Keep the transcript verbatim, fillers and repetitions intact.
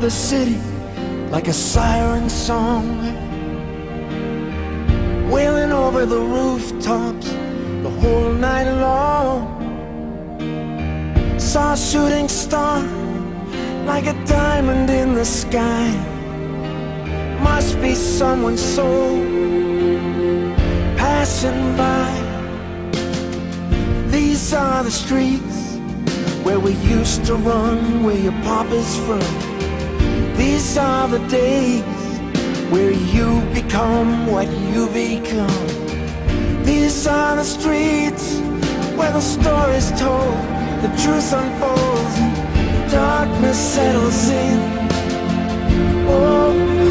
the city like a siren song, wailing over the rooftops the whole night long. Saw a shooting star like a diamond in the sky. Must be someone's soul passing by. These are the streets where we used to run, where your papa's from. These are the days where you become what you become. These are the streets where the story's told, the truth unfolds, darkness settles in. Oh,